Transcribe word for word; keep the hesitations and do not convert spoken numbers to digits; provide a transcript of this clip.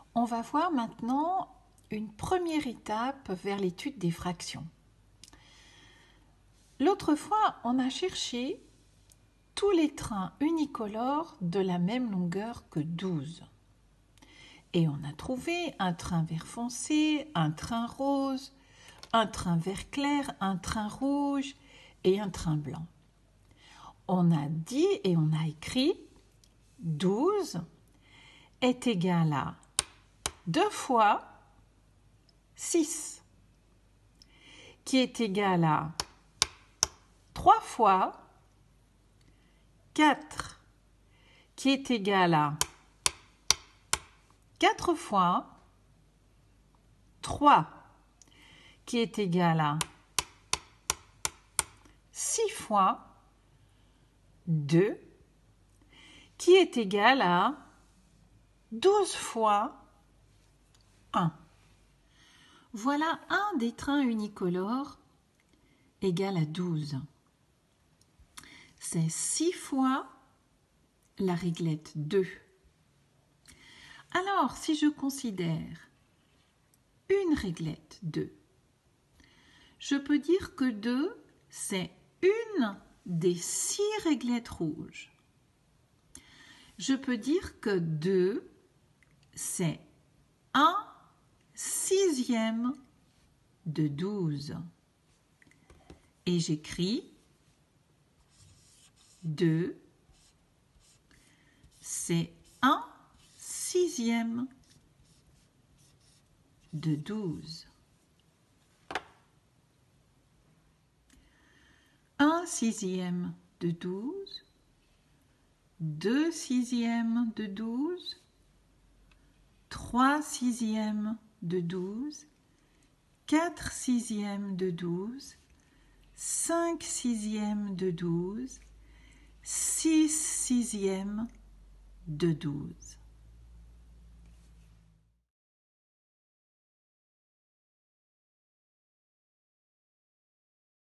On va voir maintenant une première étape vers l'étude des fractions. L'autre fois, on a cherché tous les trains unicolores de la même longueur que douze. Et on a trouvé un train vert foncé, un train rose, un train vert clair, un train rouge et un train blanc. On a dit et on a écrit douze est égal à deux fois six, qui est égal à trois fois quatre, qui est égal à quatre fois trois, qui est égal à six fois deux, qui est égal à douze fois un. Voilà un des trains unicolores égal à douze. C'est six fois la réglette deux. Alors, si je considère une réglette deux, je peux dire que deux, c'est une des six réglettes rouges. Je peux dire que deux, c'est un sixième de douze. Et j'écris deux, c'est un sixième de douze. un sixième de douze, deux sixièmes de douze, trois sixièmes de douze, quatre sixièmes de douze, cinq sixièmes de douze, six sixièmes de douze.